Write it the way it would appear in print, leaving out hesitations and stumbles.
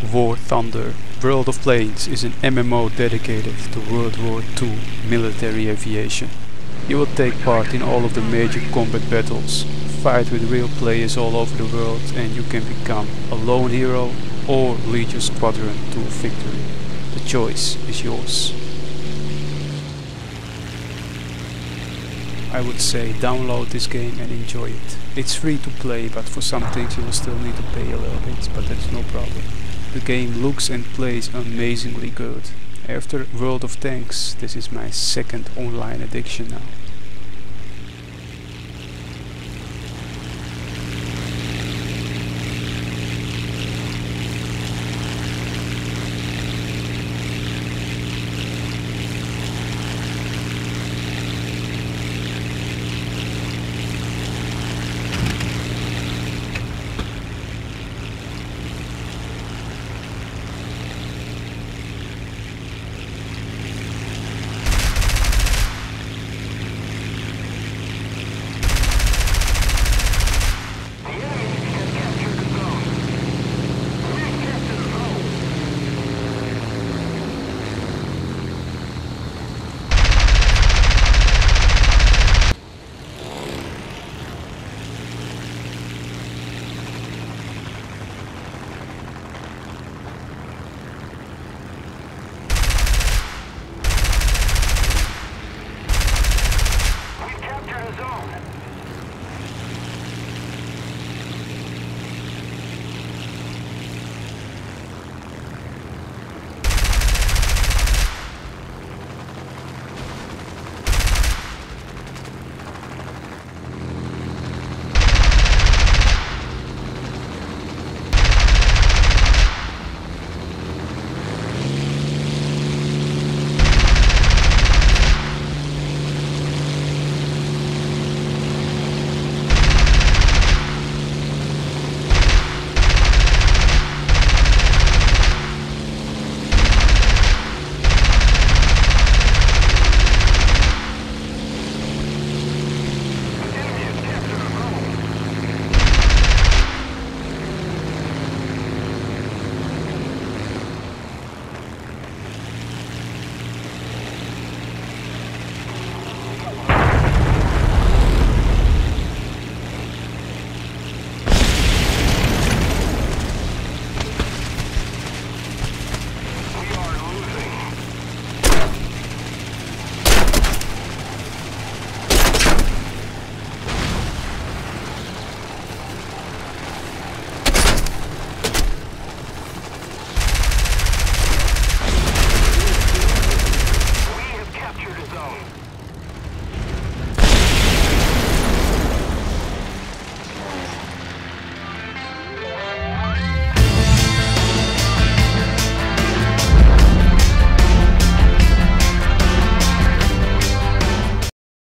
War Thunder. World of Planes is an MMO dedicated to World War II military aviation. You will take part in all of the major combat battles, fight with real players all over the world, and you can become a lone hero or lead your squadron to victory. The choice is yours. I would say download this game and enjoy it. It's free to play, but for some things you will still need to pay a little bit, but that's no problem. The game looks and plays amazingly good. After World of Tanks, this is my second online addiction now.